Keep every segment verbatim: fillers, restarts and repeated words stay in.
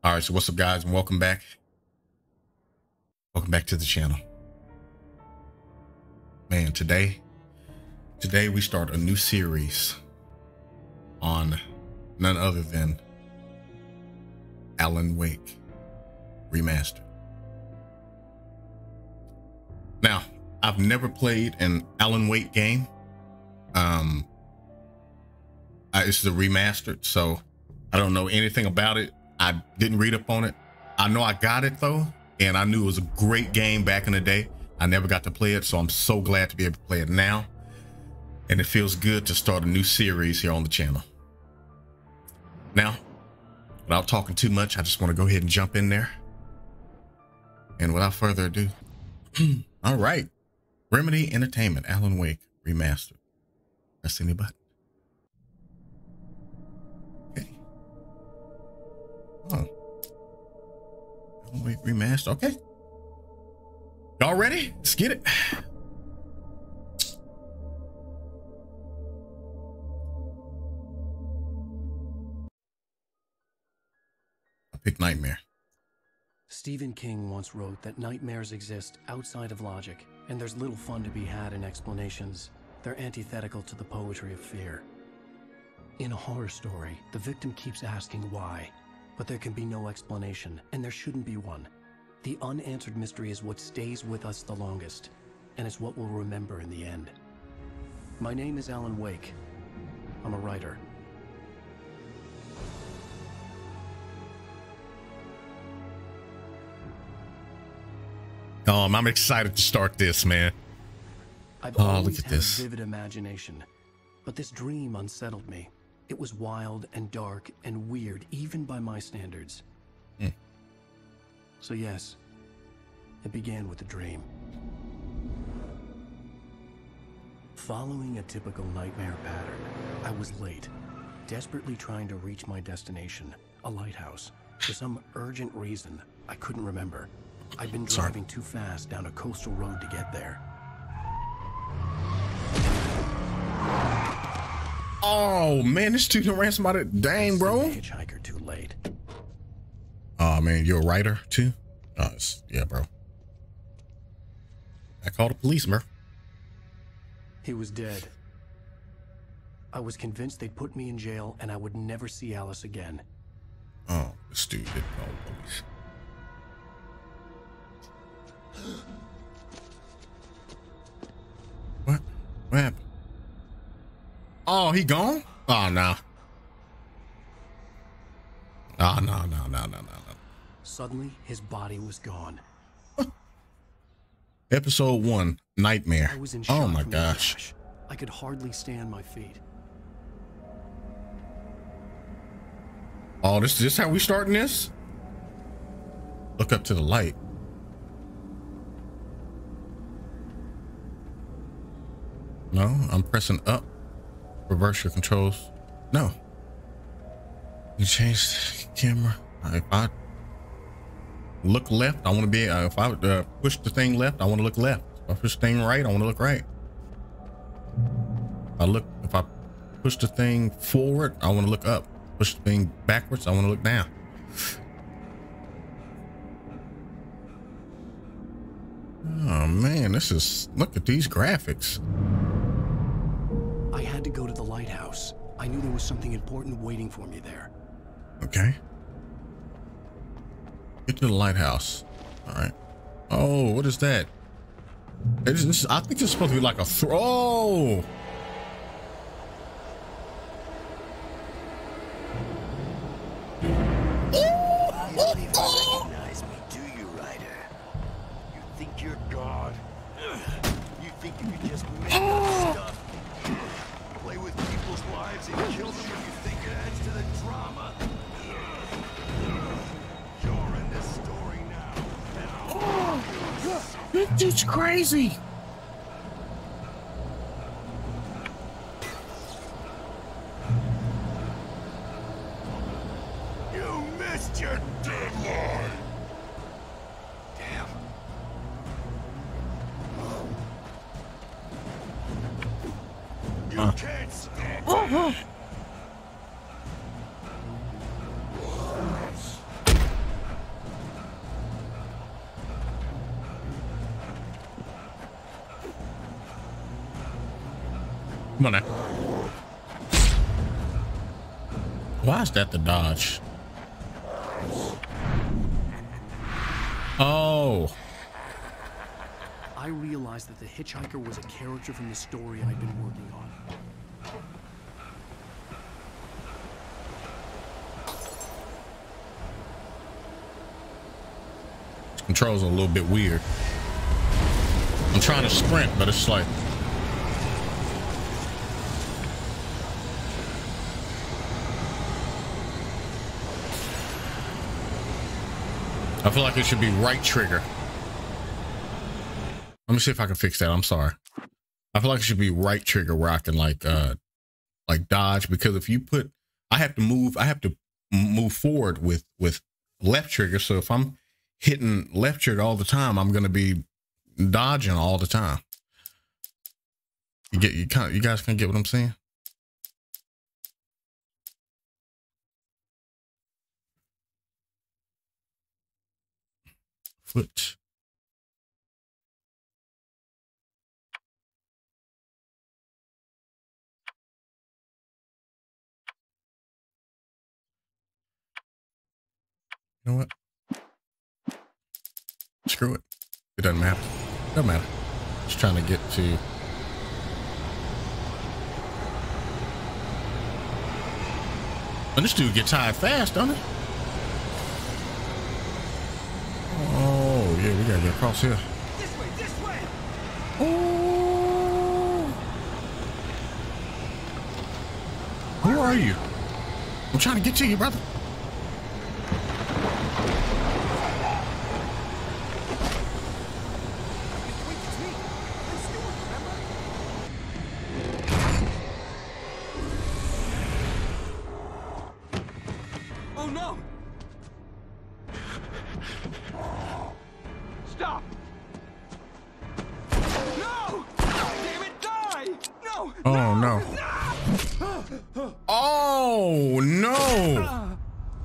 All right, so what's up, guys, and welcome back. Welcome back to the channel. Man, today, today we start a new series on none other than Alan Wake Remastered. Now, I've never played an Alan Wake game. Um, I, it's the remastered, so I don't know anything about it. I didn't read up on it. I know I got it though, and I knew it was a great game back in the day. I never got to play it, so I'm so glad to be able to play it now. And it feels good to start a new series here on the channel. Now, without talking too much, I just want to go ahead and jump in there. And without further ado, all right. Remedy Entertainment, Alan Wake Remastered. Press any button. Okay. Oh. Alan Wake Remastered. Okay. Y'all ready? Let's get it. I picked Nightmare. Stephen King once wrote that nightmares exist outside of logic, and there's little fun to be had in explanations. They're antithetical to the poetry of fear. In a horror story, the victim keeps asking why, but there can be no explanation, and there shouldn't be one. The unanswered mystery is what stays with us the longest, and it's what we'll remember in the end. My name is Alan Wake. I'm a writer. Um, I'm excited to start this, man. I've Oh, always look at had this. a vivid imagination, but this dream unsettled me. It was wild and dark and weird, even by my standards. Mm. So yes, it began with a dream. Following a typical nightmare pattern, I was late, desperately trying to reach my destination, a lighthouse. For some urgent reason, I couldn't remember. I'd been Sorry. driving too fast down a coastal road to get there. Oh man, this dude ran somebody. Dang, bro. Hitchhiker too late. Oh man, you're a writer too? Oh, it's, yeah, bro. I called the police, bro. He was dead. I was convinced they'd put me in jail and I would never see Alice again. Oh, this dude didn't call the police. What? What happened? Oh, he gone? Oh, no. Oh, no, no, no, no, no, no. Suddenly, his body was gone. Episode one, Nightmare. I was in Oh shock my from the gosh. crash. I could hardly stand my feet. Oh, this, this how we starting this? Look up to the light. No, I'm pressing up. Reverse your controls. No. You change the camera. If I look left, I want to be, uh, if I uh, push the thing left, I want to look left. If I push the thing right, I want to look right. If I look, if I push the thing forward, I want to look up. Push the thing backwards, I want to look down. Oh man, this is, look at these graphics. I had to go to the lighthouse. I knew there was something important waiting for me there. Okay. Get to the lighthouse. All right. Oh, what is that? It's, this, I think it's supposed to be like a throw. You don't even recognize me, do you, Ryder? You think you're God? You think you can just make up stuff? Play with people's lives and kill them when you think it adds to the drama? You're in this story now, and I'll This dude's crazy. You missed your deadline! Damn. You Uh. can't stand Oh, oh. Come on now. Why is that the dodge? Oh. I realized that the hitchhiker was a character from the story I'd been working on. Controls are a little bit weird. I'm trying to sprint, but it's like I feel like it should be right trigger. Let me see if I can fix that. I'm sorry. I feel like it should be right trigger where I can like uh like dodge, because if you put I have to move I have to move forward with with left trigger. So if I'm hitting left trigger all the time, I'm gonna be dodging all the time. You get you kind you guys can get what I'm saying? Foot. You know what? Screw it. It doesn't matter. Doesn't matter. Just trying to get to. And this dude gets tired fast, don't he? Oh yeah, we gotta get across here. This way, this way. Oh. Who are you? I'm trying to get to you, brother. Oh no! Stop! No! Damn it, die! No! Oh no! Oh no!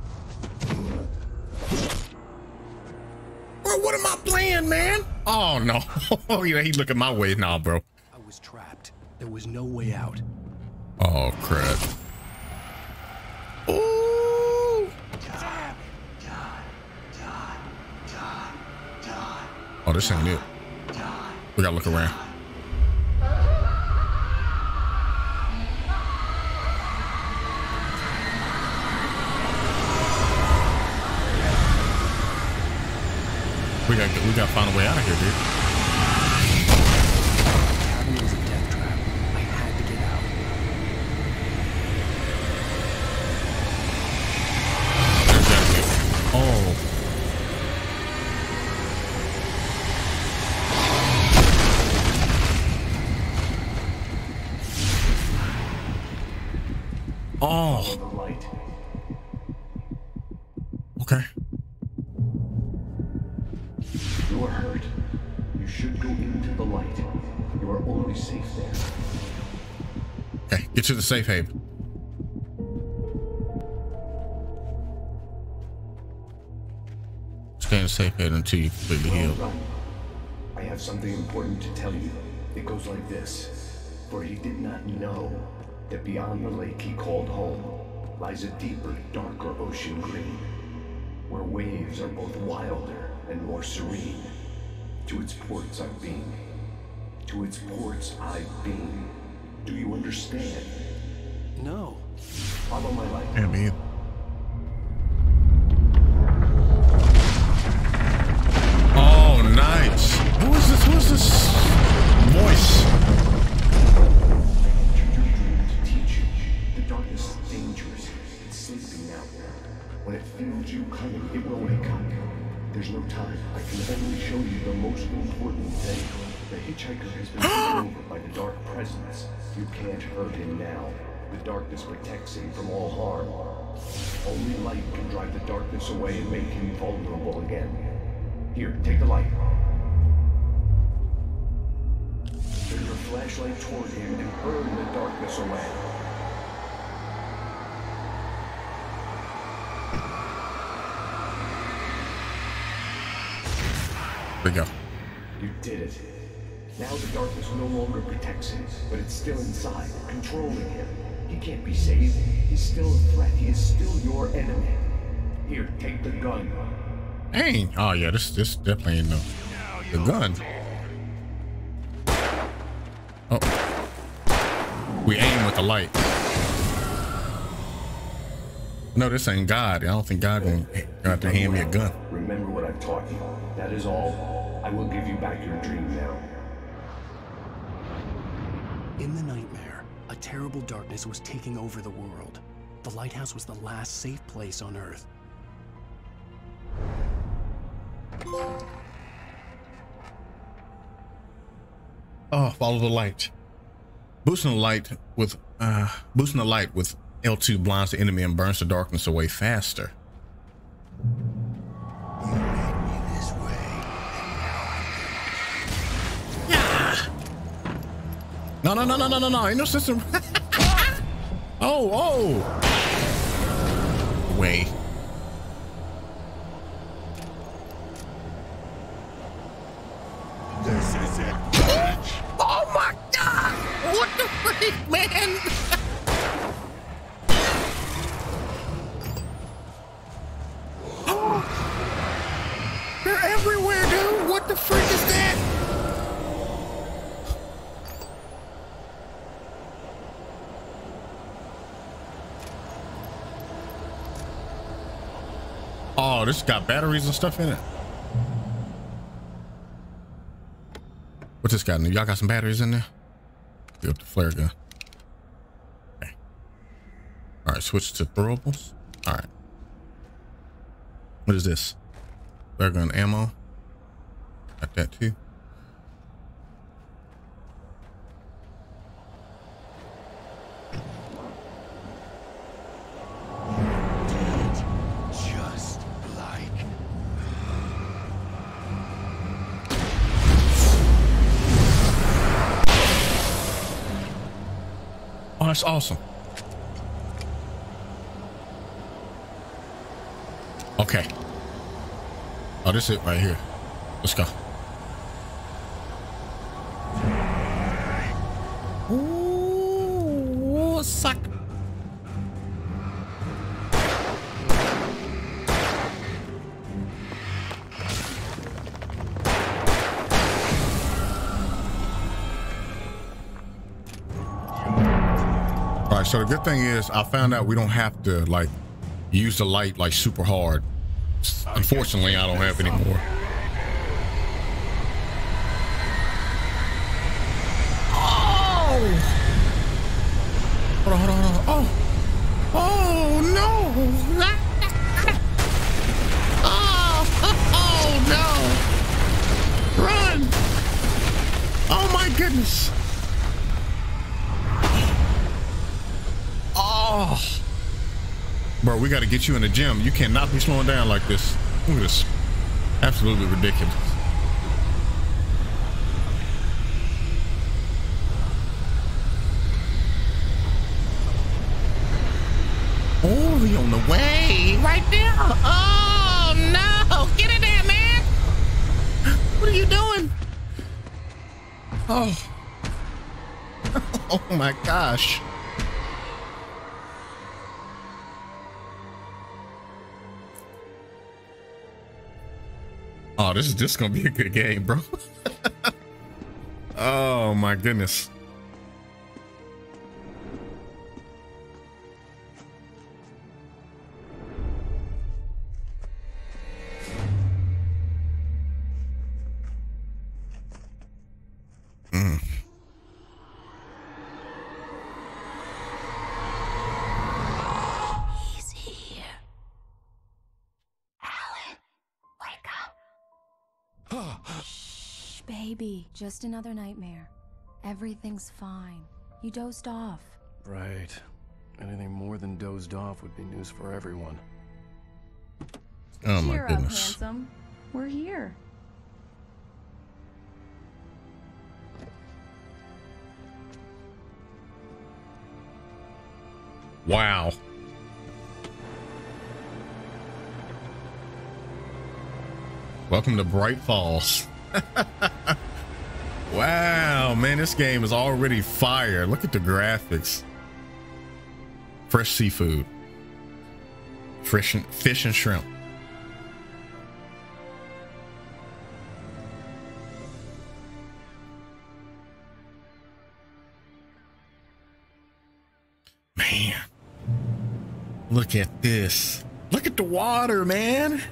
Bro, what am I playing, man? Oh no! Oh yeah, he looking my way now, bro. I was trapped. There was no way out. Oh crap! Ooh. Oh, this ain't it. We gotta look around. We gotta we gotta find a way out of here, dude. The cabin was a death trap. I had to get out. There's that thing. Oh. Oh. Okay. You are hurt. You should go into the light. You are only safe there. Okay, get to the safe haven. Stay in the safe haven until you completely heal. Well done. I have something important to tell you. It goes like this. For he did not know that beyond the lake he called home lies a deeper, darker ocean green, where waves are both wilder and more serene. To its ports I've been. To its ports I've been. Do you understand? No. Follow my light. Yeah, me either. Oh, nice. Who is this? Who is this voice? When it feels you coming, it will wake up. There's no time. I can only show you the most important thing. The hitchhiker has been taken over by the dark presence. You can't hurt him now. The darkness protects him from all harm. Only light can drive the darkness away and make him vulnerable again. Here, take the light. Turn your flashlight toward him and burn the darkness away. There we go. You did it. Now the darkness no longer protects him, but it's still inside, controlling him. He can't be saved. He's still a threat. He is still your enemy. Here, take the gun. Dang. Oh yeah, this this definitely ain't no the gun. Oh. We aim with the light. No, this ain't God. I don't think God gonna have to hand me a gun. Remember what I've taught you. That is all. I will give you back your dream now. In the nightmare, a terrible darkness was taking over the world. The lighthouse was the last safe place on Earth. Oh, follow the light. Boosting the light with uh boosting the light with L two blinds the enemy and burns the darkness away faster. You led me this way, and now I'm No, no, no, no, no, no, no. Ain't no system. Oh, oh. Way. This is it. Oh my God. What the freak, man? Oh. They're everywhere, dude. What the freak is that? Oh, this got batteries and stuff in it. What's this got? Y'all got some batteries in there? Pick up the flare gun. Okay. All right, switch to throwables. All right. What is this? Flare gun ammo. Got that too. Just like. Oh, that's awesome. Okay. Oh, this is it right here. Let's go. Ooh, suck. All right, so the good thing is I found out we don't have to like use the light like super hard. Unfortunately, I don't have any more. Oh! Hold on, hold on, hold on. Oh! Oh no! Oh! Oh no! Run! Oh my goodness! Oh! Bro, we got to get you in the gym. You cannot be slowing down like this. Look at this. Absolutely ridiculous. Oh, he on the way. Right there. Oh, no. Get in there, man. What are you doing? Oh. Oh, my gosh. Oh, this is just gonna be a good game, bro. Oh my goodness. Mm. He's here. Alan, wake up. Shh, baby. Just another nightmare. Everything's fine. You dozed off. Right. Anything more than dozed off would be news for everyone. Oh my Cheer up, goodness. handsome. We're here. Wow. Welcome to Bright Falls. Wow, man, this game is already fire. Look at the graphics. Fresh seafood. Fresh fish and shrimp. Man, look at this. Look at the water, man.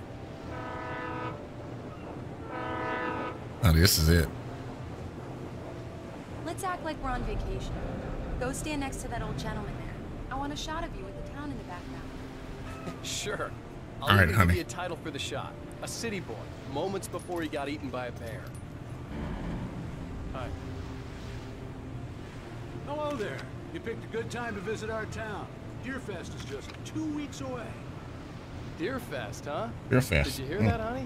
Oh, this is it. Let's act like we're on vacation. Go stand next to that old gentleman there. I want a shot of you with the town in the background. Sure. I'll All right, even honey. give you a title for the shot. A city boy, moments before he got eaten by a bear. Hi. Hello there. You picked a good time to visit our town. Deerfest is just two weeks away. Deerfest, huh? Deerfest. Did you hear Mm. that, honey?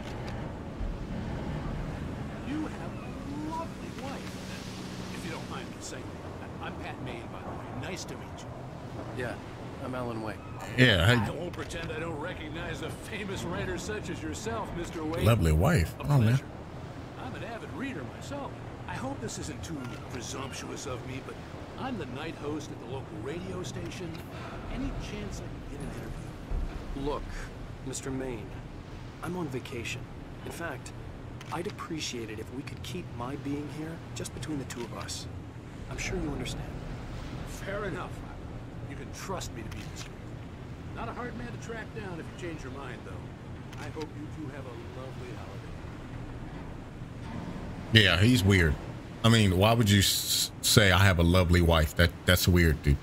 You have a lovely wife. If you don't mind me saying. I'm Pat Maine, by the way. Nice to meet you. Yeah, I'm Alan Wake. Yeah, I hey, won't pretend I don't recognize a famous writer such as yourself, Mister Wake. lovely wife. A Oh, man. pleasure. I'm an avid reader myself. I hope this isn't too presumptuous of me, but I'm the night host at the local radio station. Any chance I can get an interview? Look, Mister Maine, I'm on vacation. In fact, I'd appreciate it if we could keep my being here just between the two of us. I'm sure you understand. Fair enough. You can trust me to be discreet. Not a hard man to track down if you change your mind, though. I hope you two have a lovely holiday. Yeah, he's weird. I mean, why would you s say I have a lovely wife? That that's weird, dude.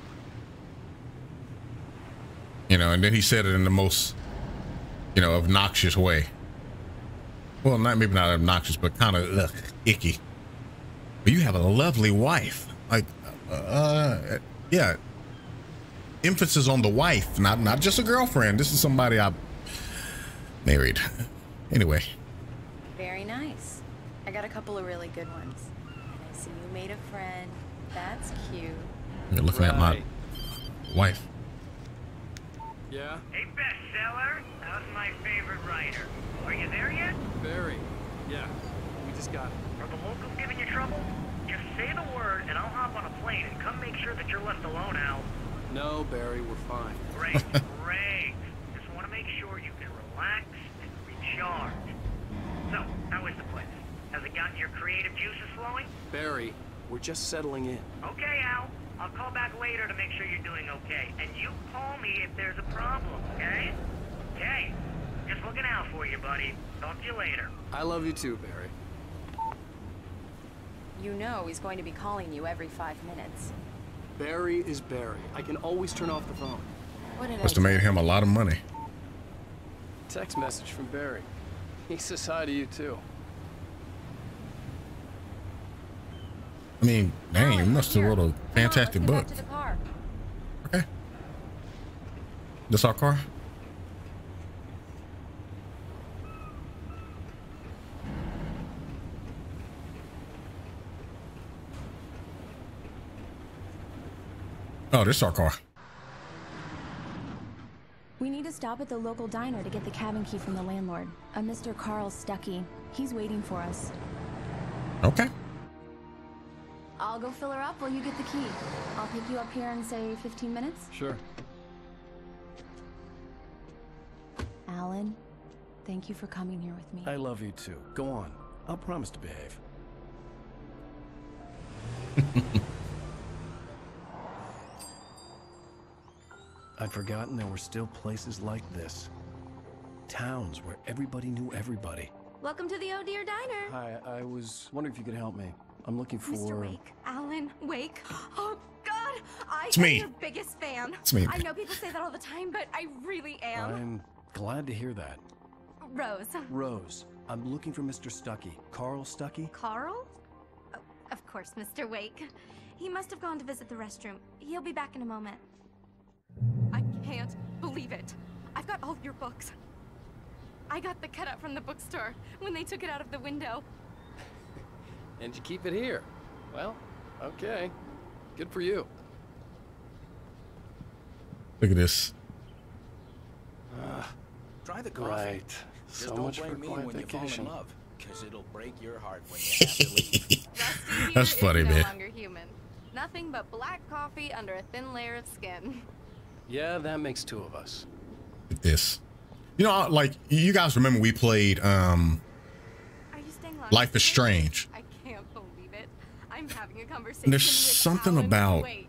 You know, and then he said it in the most, you know, obnoxious way. Well, not maybe not obnoxious, but kind of icky. But you have a lovely wife. Like, uh, yeah. Emphasis on the wife, not not just a girlfriend. This is somebody I married. Anyway. Very nice. I got a couple of really good ones. And I see you made a friend. That's cute. You're looking at my Right. wife. Yeah? Hey, bestseller, how's my favorite writer? Are you there yet? Barry. Yeah, we just got it. Are the locals giving you trouble? Just say the word and I'll hop on a plane and come make sure that you're left alone, Al. No, Barry, we're fine. Great, great. Just want to make sure you can relax and recharge. So, how is the place? Has it gotten your creative juices flowing? Barry, we're just settling in. Okay, Al. I'll call back later to make sure you're doing okay. And you call me if there's a problem, okay? Okay. Just looking out for you, buddy. Talk to you later. I love you too, Barry. You know he's going to be calling you every five minutes. Barry is Barry. I can always turn off the phone. What did Must I have made him a lot of money. Text message from Barry. He says hi to you too. I mean, dang, you must have wrote a fantastic book. To the car. Okay. This our car? Oh, this is our car. We need to stop at the local diner to get the cabin key from the landlord, a Mister Carl Stuckey. He's waiting for us. Okay. I'll go fill her up while you get the key. I'll pick you up here in, say, fifteen minutes. Sure. Alan, thank you for coming here with me. I love you too. Go on. I'll promise to behave. I'd forgotten there were still places like this. Towns where everybody knew everybody. Welcome to the Oh Dear Diner. Hi, I was wondering if you could help me. I'm looking for... Mister Wake, Alan Wake. Oh God, I It's am me. your biggest fan. It's me. I know people say that all the time, but I really am. I'm glad to hear that. Rose. Rose, I'm looking for Mister Stuckey. Carl Stuckey? Carl? Oh, of course, Mister Wake. He must have gone to visit the restroom. He'll be back in a moment. I can't believe it. I've got all of your books. I got the cutout from the bookstore when they took it out of the window. And you keep it here. Well, okay. Good for you. Look at this. Uh, Try the coffee. right. Just So don't much for blame a me quiet when you fall vacation. in love. Because it'll break your heart when you have to leave. Rusty That's here funny, is no man. longer human. Nothing but black coffee under a thin layer of skin. Yeah, that makes two of us. This, you know, like you guys remember we played um Are you staying long? Life is Strange. I can't believe it. I'm having a conversation And there's with something Alan about Wake.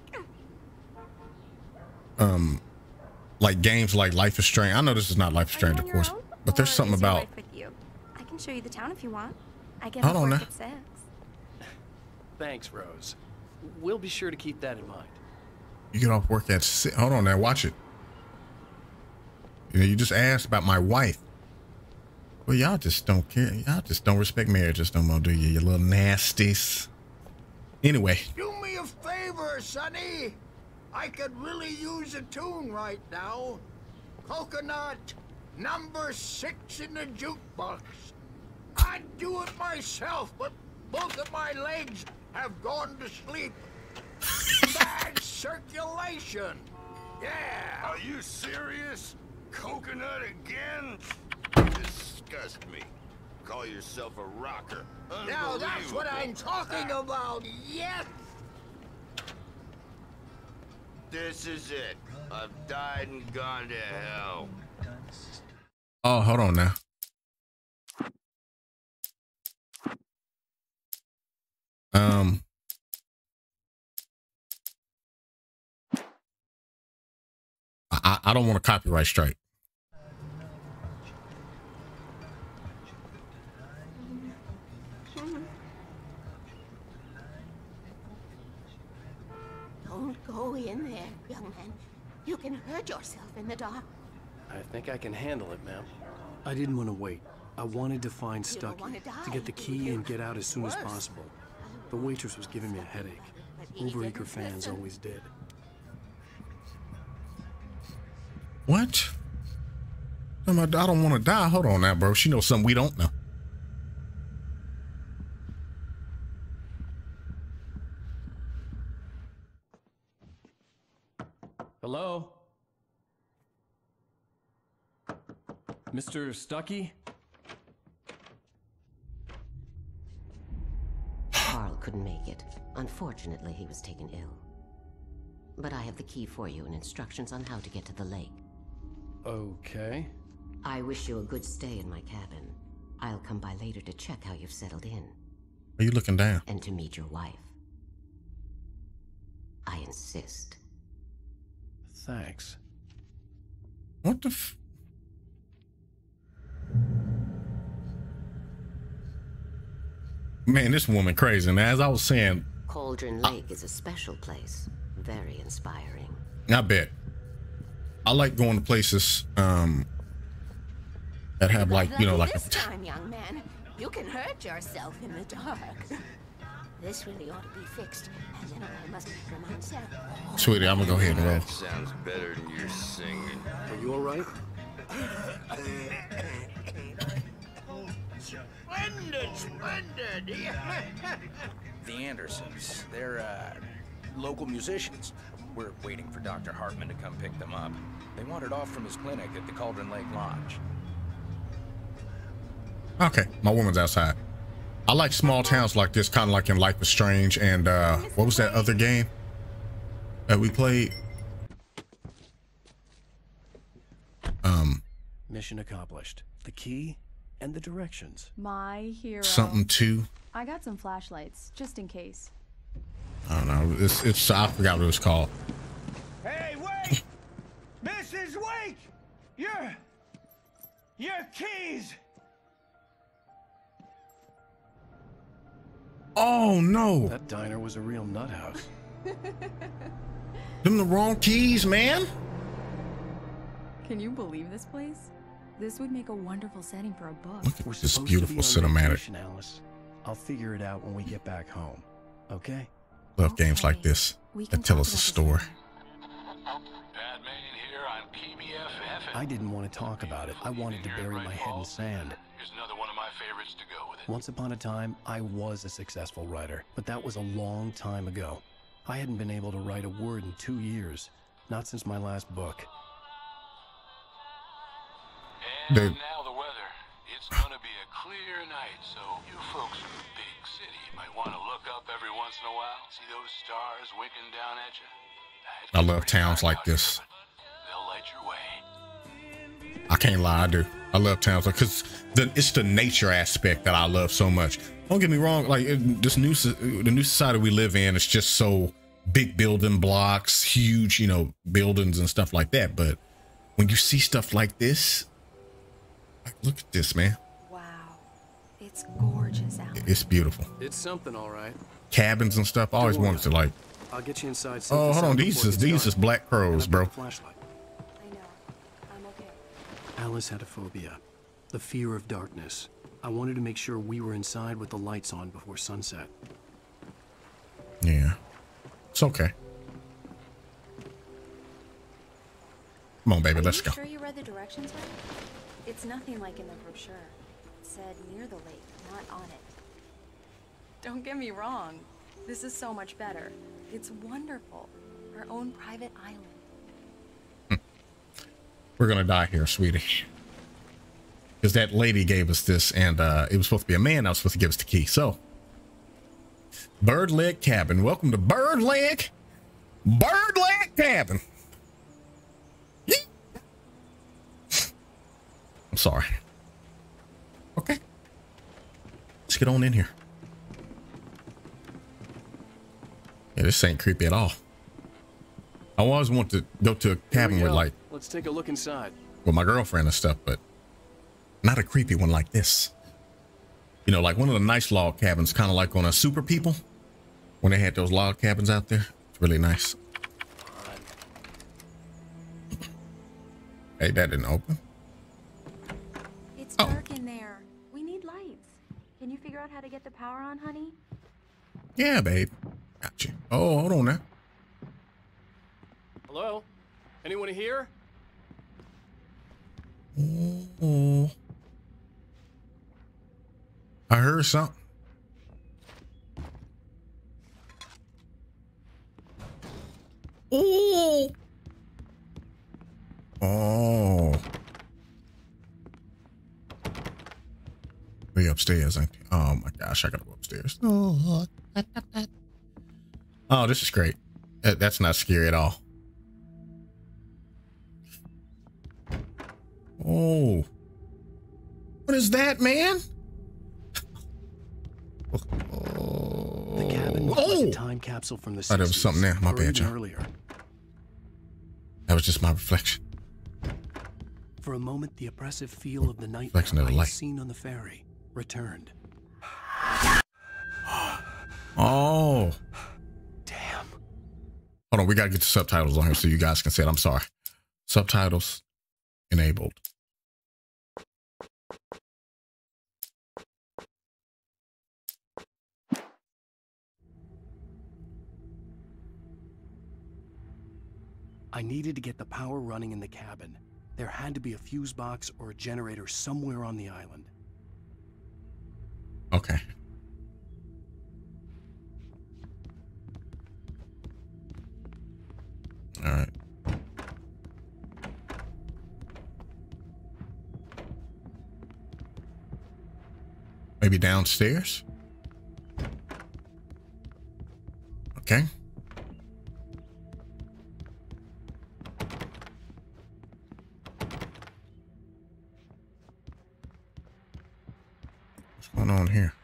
um like games like Life is Strange. I know this is not Life is Strange, of course, but there's something about. With you? I can show you the town if you want. I get Hold off on work now. at six. Thanks, Rose. We'll be sure to keep that in mind. You get off work at six. Hold on now, watch it. You know, you just asked about my wife. Well, y'all just don't care. Y'all just don't respect marriages no more, do you? You little nasties. Anyway. Do me a favor, Sonny. I could really use a tune right now. Coconut, number six in the jukebox. I'd do it myself, but both of my legs have gone to sleep. Bad circulation. Yeah. Are you serious? Coconut again? Disgust me. Call yourself a rocker. Now that's what I'm talking about. Yes. This is it. I've died and gone to hell. Oh, hold on now. Um. I, I don't want a copyright strike. Don't go in there, young man. You can hurt yourself in the dark. I think I can handle it, ma'am. I didn't want to wait. I wanted to find You don't Stucky, wanna die, to get the do key you? and get out as soon as Worse. possible. The waitress was giving me a headache. Overeager fans always did. What? I'm a- I don't want to die. Hold on now, bro. She knows something we don't know. Hello? Mister Stucky? Carl couldn't make it. Unfortunately, he was taken ill. But I have the key for you and instructions on how to get to the lake. Okay. I wish you a good stay in my cabin. I'll come by later to check how you've settled in. Are you looking down? And to meet your wife. I insist. Thanks. What the f- Man, this woman crazy. And as I was saying, Cauldron Lake is a special place. Very inspiring. I bet. I like going to places um that have like, you know, like this a time, young man, you can hurt yourself in the dark. This really ought to be fixed, and then I must remind Sarah. Sweetie, I'm gonna go ahead and roll. Sounds better than your singing. Are you all right? Splendid, splendid. The Andersons, they're, uh, local musicians. We're waiting for Doctor Hartman to come pick them up. They wandered off from his clinic at the Cauldron Lake Lodge. Okay, my woman's outside. I like small towns like this, kind of like in Life is Strange and uh what was that other game that we played? Um Mission accomplished. The key and the directions. My hero. something two. I got some flashlights, just in case. I don't know. It's it's I forgot what it was called. Hey, wait! Missus Wake! Your... your keys! Oh no! That diner was a real nut house. Them the wrong keys, man. Can you believe this place? This would make a wonderful setting for a book. Look at We're this supposed beautiful to be on cinematic. vacation, Alice. I'll figure it out when we get back home. Okay? Love games like this that tell us a story. I didn't want to talk about it. I wanted to bury my head in sand. Here's another one of my favorites to go with it. Once upon a time, I was a successful writer, but that was a long time ago. I hadn't been able to write a word in two years, not since my last book. And Dude. now the weather. It's gonna be a clear night, so folks from the big city might want to look up every once in a while, see those stars winking down at you. I love towns like this. They'll light your way. I can't lie, I do. I love towns because the it's the nature aspect that I love so much. Don't get me wrong, like this new the new society we live in is just so big building blocks, huge, you know, buildings and stuff like that. But when you see stuff like this, like, look at this, man. Wow, it's gorgeous out. It's beautiful. It's something, all right. Cabins and stuff. I always wanted to like. I'll get you inside. Oh, hold on. These is these is black crows, bro. Flashlight. I know. I'm okay. Alice had a phobia, the fear of darkness. I wanted to make sure we were inside with the lights on before sunset. Yeah, it's okay. Come on, baby, Are let's you go. Sure you read the directions right? It's nothing like in the brochure. It said near the lake, not on it. Don't get me wrong. This is so much better. It's wonderful. Our own private island. We're gonna die here, sweetie. Because that lady gave us this, and uh, it was supposed to be a man that was supposed to give us the key. So, Bird Leg Cabin. Welcome to Bird Leg. Bird Leg Cabin. I'm sorry. Okay. Let's get on in here. Yeah, this ain't creepy at all. I always want to go to a cabin with, like, let's take a look inside. With my girlfriend and stuff, but not a creepy one like this. You know, like one of the nice log cabins, kind of like on a Super People, when they had those log cabins out there. It's really nice. Hey, that didn't open. It's dark in there. We need lights. Can you figure out how to get the power on, honey? Yeah, babe. Got you. Oh, hold on now. Hello? Anyone here? Oh, I heard something. Oh. Oh. We upstairs, ain't we? Oh my gosh, I gotta go upstairs. Oh, oh, this is great. That, that's not scary at all. Oh, what is that, man? Oh, the cabin looked like a time capsule from the oh, there was something there. My bad, John. Earlier. That was just my reflection. For a moment, the oppressive feel of the nightmare Reflection of the I had light. seen on the ferry returned. Oh, damn! Hold on, we gotta get the subtitles on here so you guys can see it. I'm sorry. Subtitles enabled. I needed to get the power running in the cabin. There had to be a fuse box or a generator somewhere on the island. Okay. All right. Maybe downstairs? Okay. What's going on here?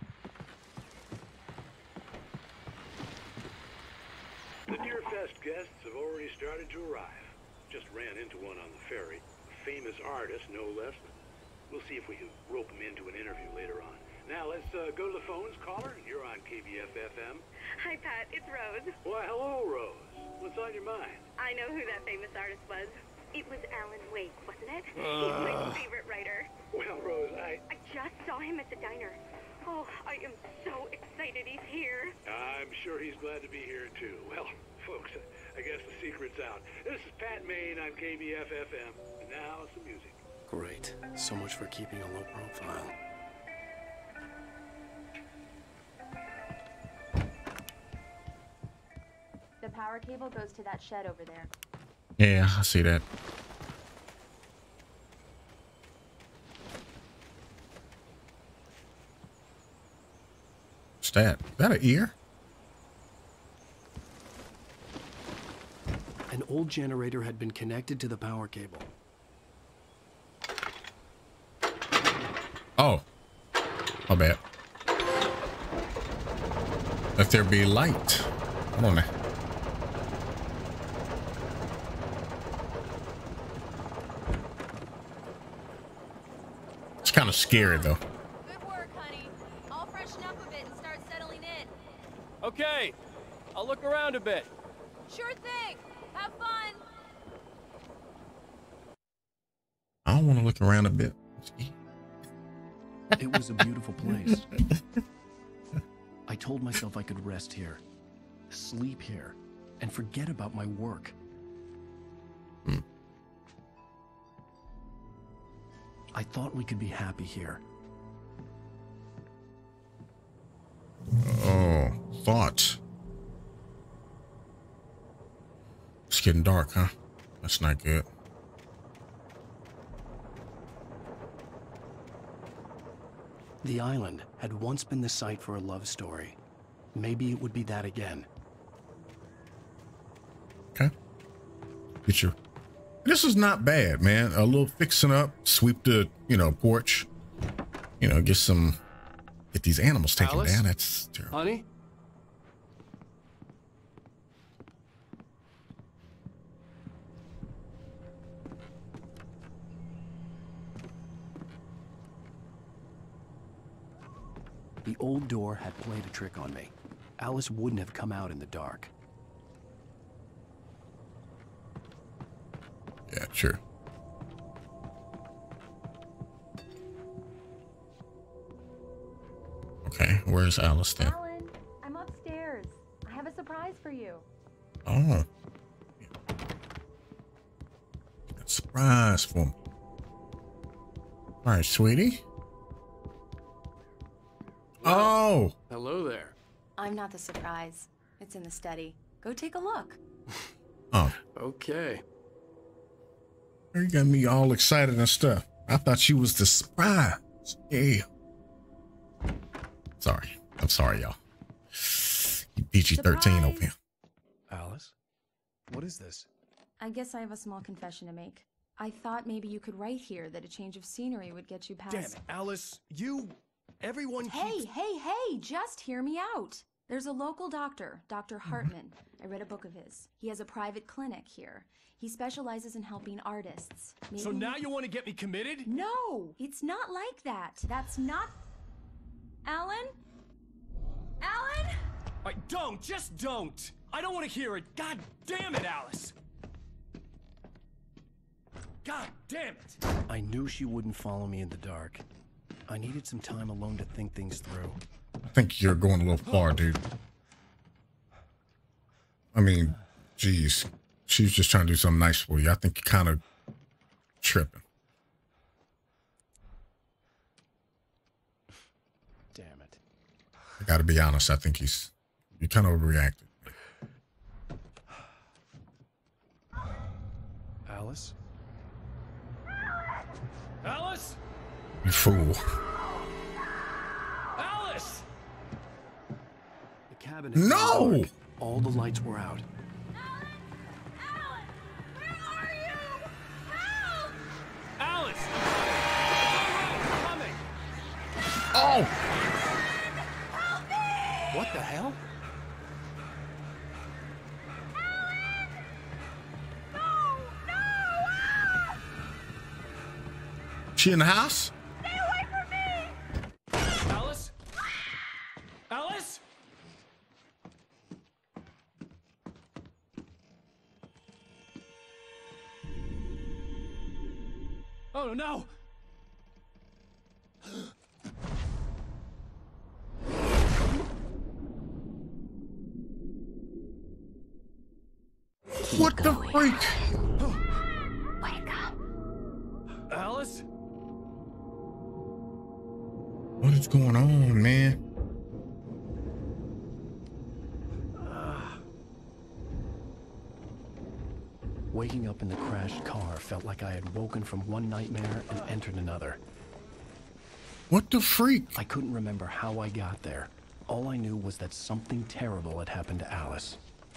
The Deerfest guests have already started to arrive. Just ran into one on the ferry. A famous artist, no less. We'll see if we can rope him into an interview later on. Now let's uh, go to the phones. Caller, you're on K B F F M. Hi, Pat. It's Rose. Why, hello, Rose. What's on your mind? I know who that famous artist was. It was Alan Wake, wasn't it? Uh. He's my favorite writer. Well, Rose, I... I just saw him at the diner. Oh, I am so excited he's here. I'm sure he's glad to be here, too. Well, folks, I guess the secret's out. This is Pat Maine on K B F F M. And now some music. Great. So much for keeping a low profile. The power cable goes to that shed over there. Yeah, I see that. What's that? Is that an ear? An old generator had been connected to the power cable. Oh, my bad. Let there be light. Hold on there. It's kind of scary though. Good work, honey. I'll freshen up a bit and start settling in. Okay, I'll look around a bit. Sure thing. Have fun. I don't want to look around a bit. It was a beautiful place. I told myself I could rest here, sleep here, and forget about my work. Hmm. I thought we could be happy here. Oh, thought. It's getting dark, huh? That's not good. The island had once been the site for a love story. Maybe it would be that again. Okay. Get your. This is not bad, man. A little fixing up, sweep the, you know, porch. You know, get some, get these animals taken Alice? down. That's terrible. Honey? The old door had played a trick on me. Alice wouldn't have come out in the dark. Yeah, sure. Okay, where's Alice then? Alan, I'm upstairs. I have a surprise for you. Oh. Got a surprise for me. All right, sweetie. Oh. Hello there. I'm not the surprise. It's in the study. Go take a look. Oh. Okay. You got me all excited and stuff. I thought she was the surprise. Yeah. Sorry. I'm sorry, y'all. P G thirteen over here. Alice? What is this? I guess I have a small confession to make. I thought maybe you could write here that a change of scenery would get you past... Damn it, Alice. You... Everyone Hey, keeps... hey, hey, just hear me out. There's a local doctor, Doctor Hartman. I read a book of his. He has a private clinic here. He specializes in helping artists. Maybe... So now you want to get me committed? No, it's not like that. That's not... Alan? Alan? I don't, just don't. I don't want to hear it. God damn it, Alice. God damn it. I knew she wouldn't follow me in the dark. I needed some time alone to think things through. I think you're going a little far, dude. I mean, geez. She's just trying to do something nice for you. I think you're kind of tripping. Damn it. I gotta be honest. I think he's... You kind of overreacted. Alice? Alice? You fool. Alice! The cabin. No! Dark. All the lights were out. Alice! I'm coming! Oh! Help me! What the hell? She in the house? Stay away from me! Alice? Alice? Oh no! What the freak? Wake up. Alice? What is going on, man? Waking up in the crashed car felt like I had woken from one nightmare and entered another. What the freak? I couldn't remember how I got there All I knew was that something terrible had happened to Alice.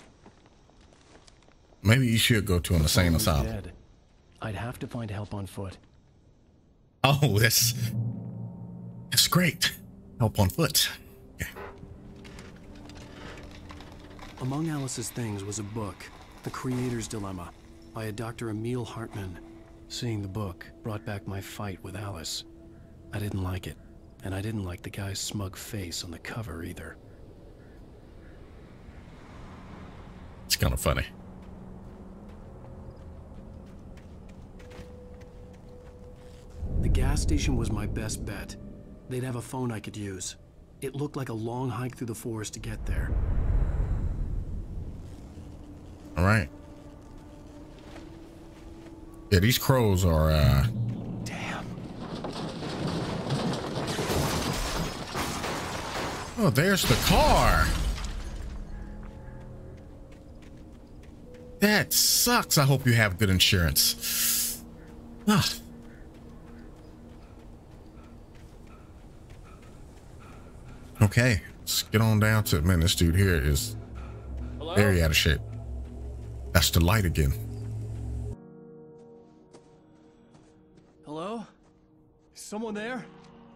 Maybe you should go to an insane asylum. Dead. I'd have to find help on foot. Oh, that's that's great. Help on foot. Okay. Among Alice's things was a book, The Creator's Dilemma, by a Doctor Emil Hartmann. Seeing the book brought back my fight with Alice. I didn't like it, and I didn't like the guy's smug face on the cover either. It's kind of funny. The gas station was my best bet. They'd have a phone I could use. It looked like a long hike through the forest to get there. All right. Yeah, these crows are, uh... Damn. Oh, there's the car. That sucks. I hope you have good insurance. Ah. Okay, let's get on down to, man, this dude here is Hello? Very out of shape. That's the light again. Hello? Is someone there?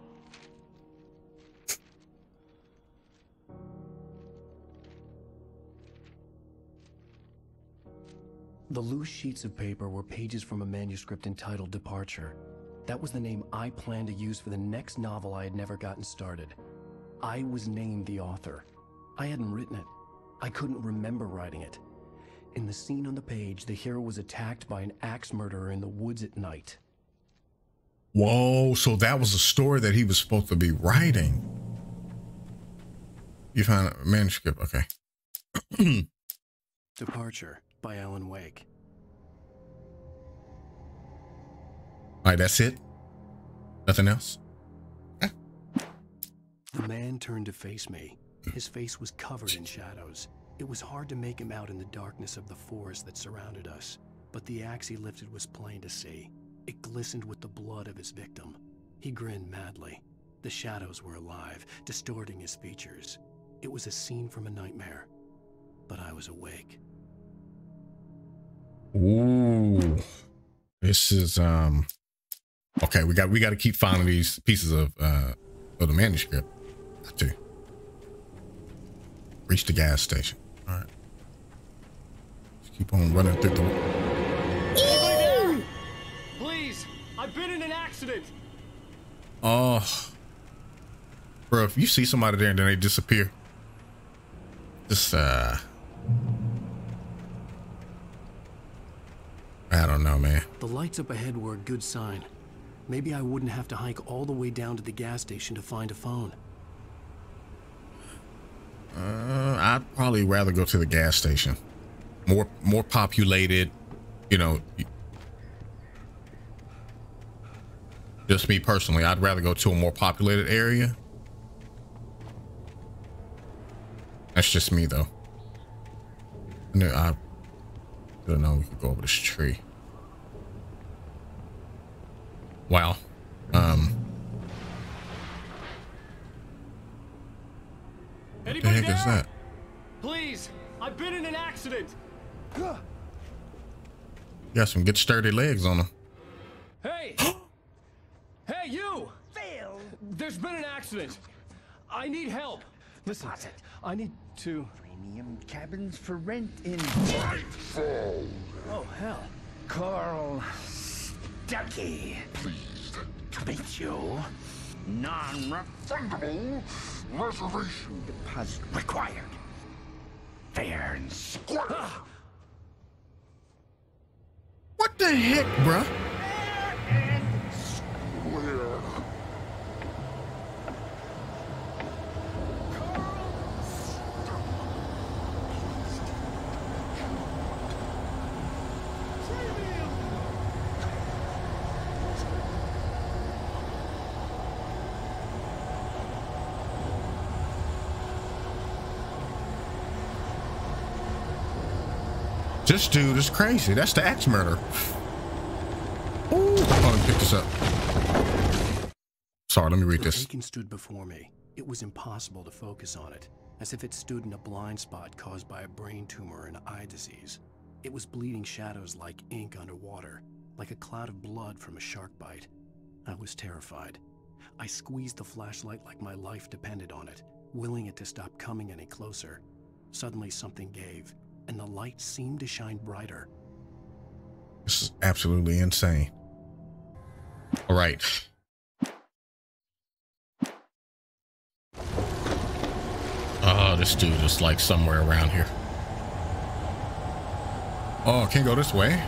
The loose sheets of paper were pages from a manuscript entitled Departure. That was the name I planned to use for the next novel I had never gotten started. I was named the author. I hadn't written it. I couldn't remember writing it. In the scene on the page, the hero was attacked by an axe murderer in the woods at night. Whoa, so that was a story that he was supposed to be writing. You found a manuscript, okay. Departure by Alan Wake. All right, that's it? Nothing else? The man turned to face me. His face was covered in shadows. It was hard to make him out in the darkness of the forest that surrounded us, but the axe he lifted was plain to see. It glistened with the blood of his victim. He grinned madly. The shadows were alive, distorting his features. It was a scene from a nightmare, but I was awake. Ooh. This is, um... okay, we got we got to keep finding these pieces of, uh, of the manuscript. Got to. Reach the gas station. All right. Just keep on running through the... Anybody there? Please, I've been in an accident. Oh. Bro, if you see somebody there and then they disappear, just, uh... I don't know, man. The lights up ahead were a good sign. Maybe I wouldn't have to hike all the way down to the gas station to find a phone. Uh, I'd probably rather go to the gas station. More, more populated, you know. Just me personally, I'd rather go to a more populated area. That's just me, though. I I don't know. We could go over this tree. Wow. Um. What the heck is that? Please, I've been in an accident. Got some good sturdy legs on them. Hey! Hey, you! Phil! There's been an accident. I need help. Listen, I need to... Premium cabins for rent in... Oh, hell. Carl Stuckey. Pleased to meet you. Non-refundable reservation deposit required. Fair and square. What the heck, bruh? and square. This dude is crazy. That's the axe murder. Ooh, hold on, pick this up. Sorry, let me read this. Aiken stood before me. It was impossible to focus on it, as if it stood in a blind spot caused by a brain tumor and eye disease. It was bleeding shadows like ink underwater, like a cloud of blood from a shark bite. I was terrified. I squeezed the flashlight like my life depended on it, willing it to stop coming any closer. Suddenly something gave, and the light seemed to shine brighter. This is absolutely insane. All right. Oh, this dude is like somewhere around here. Oh, I can't go this way.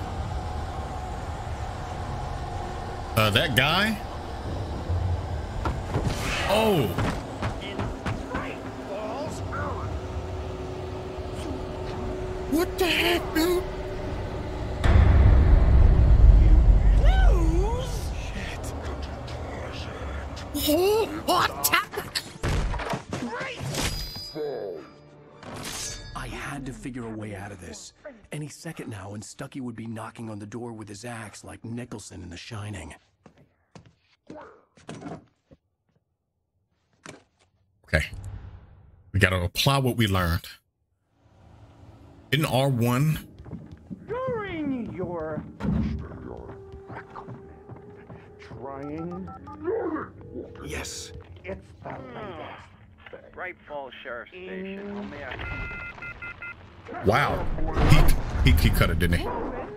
Uh, that guy? Oh. What the heck, dude? Oh, what? I had to figure a way out of this. Any second now, and Stucky would be knocking on the door with his axe like Nicholson in The Shining. Okay. We gotta apply what we learned. In R one. During your trying. Yes. It's the latest. Bright Falls Sheriff Station. Only a... Wow. He, he, he cut it, didn't he?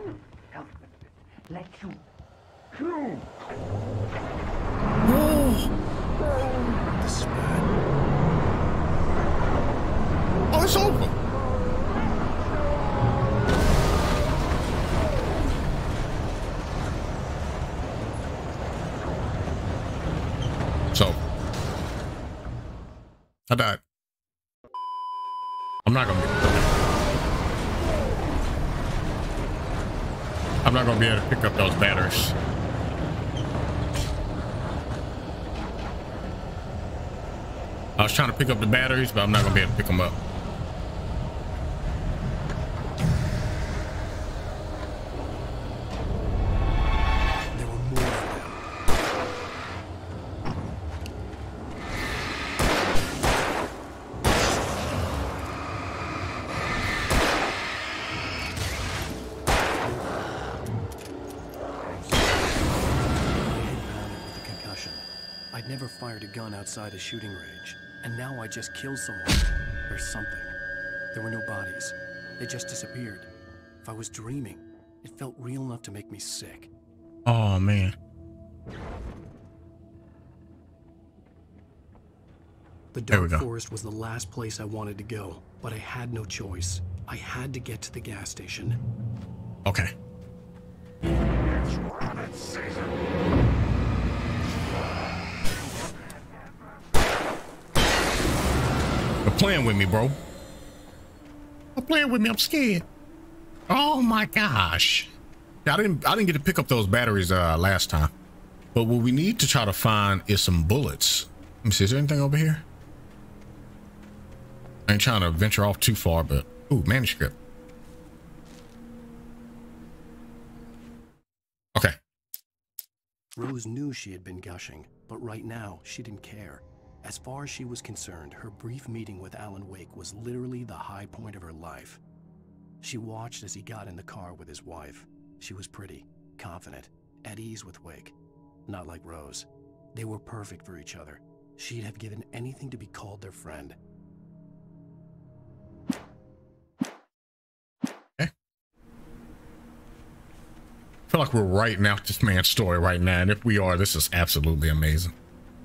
Let you. The spat. Oh, it's over. So, I died. I'm not gonna be, I'm not gonna be able to pick up those batteries. I was trying to pick up the batteries, but I'm not gonna be able to pick them up. Fired a gun outside a shooting range, and now I just killed someone or something. There were no bodies. They just disappeared. If I was dreaming, it felt real enough to make me sick. Oh man. The dark forest was the last place I wanted to go, but I had no choice. I had to get to the gas station. Okay. You're playing with me, bro. You're playing with me. I'm scared. Oh my gosh. I didn't I didn't get to pick up those batteries uh last time. But what we need to try to find is some bullets. Let me see, is there anything over here? I ain't trying to venture off too far, but ooh, manuscript. Okay. Rose knew she had been gushing, but right now she didn't care. As far as she was concerned, her brief meeting with Alan Wake was literally the high point of her life. She watched as he got in the car with his wife. She was pretty, confident, at ease with Wake. Not like Rose. They were perfect for each other. She'd have given anything to be called their friend. Okay. I feel like we're writing out this man's story right now, and if we are, this is absolutely amazing.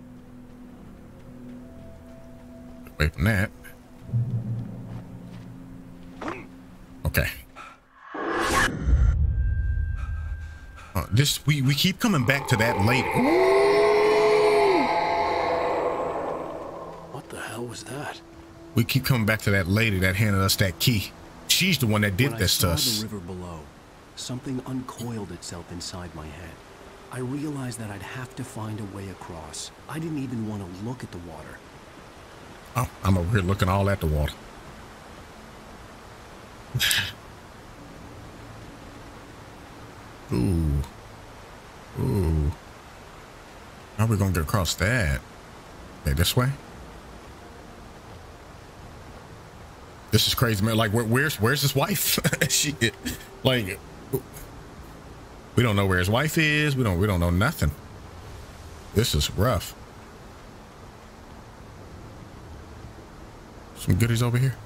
Away from that. Okay. Uh, this we we keep coming back to that late. What the hell was that? We keep coming back to that lady that handed us that key. She's the one that did when this I saw to us. The river below, something uncoiled itself inside my head. I realized that I'd have to find a way across. I didn't even want to look at the water. Oh, I'm over here looking all at the water. Ooh. Ooh. How are we gonna get across that? Okay, this way? This is crazy, man. Like, where, where's where's his wife? she, it, like, we don't know where his wife is. We don't we don't know nothing. This is rough. Some goodies over here.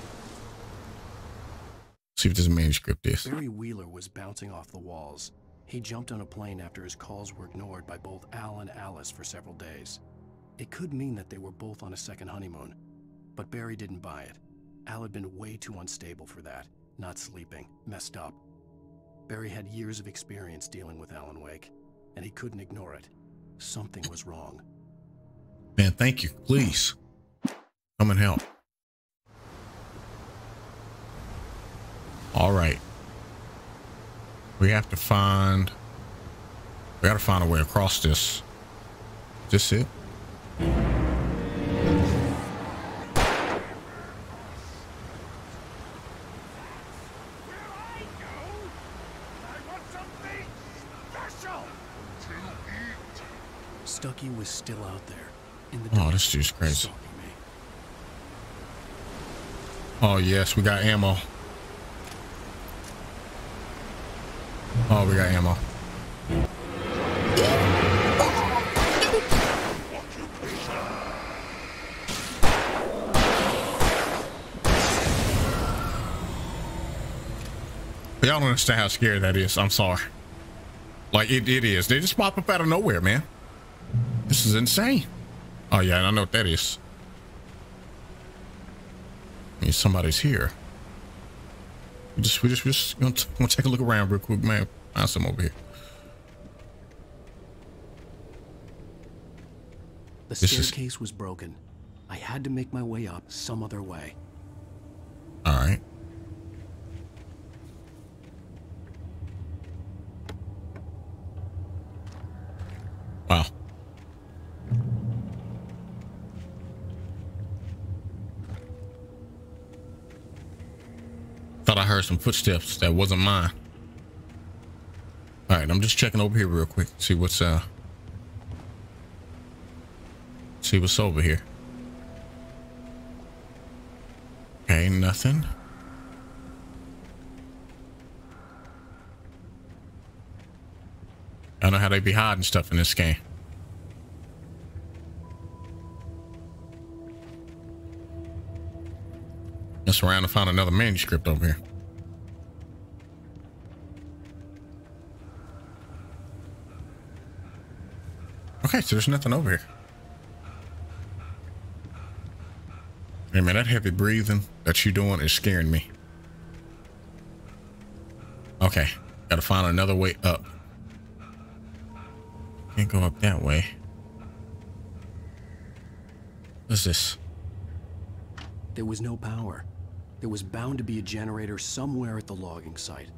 See what this manuscript is. Barry Wheeler was bouncing off the walls. He jumped on a plane after his calls were ignored by both Al and Alice for several days. It could mean that they were both on a second honeymoon, but Barry didn't buy it. Al had been way too unstable for that, not sleeping, messed up. Barry had years of experience dealing with Alan Wake, and he couldn't ignore it. Something was wrong. Man, thank you. Please come and help. All right. We have to find, we got to find a way across this. Is this it? Stucky was still out there in the Oh, this dude's crazy. Oh, yes, we got ammo. Oh, we got ammo. Y'all don't understand how scary that is. I'm sorry. Like, it, it is. They just pop up out of nowhere, man. This is insane. Oh, yeah, I know what that is. I mean, somebody's here. We just, we just, we just gonna, gonna take a look around real quick, man. Find some over here. The This staircase is... was broken. I had to make my way up some other way. All right. Wow. Thought I heard some footsteps that wasn't mine. All right, I'm just checking over here real quick. See what's uh. See what's over here. Okay, nothing. I don't know how they be hiding stuff in this game. Mess around and find another manuscript over here. Okay, so there's nothing over here. Hey man, that heavy breathing that you're doing is scaring me. Okay, gotta find another way up. Can't go up that way. What's this? There was no power. There was bound to be a generator somewhere at the logging site.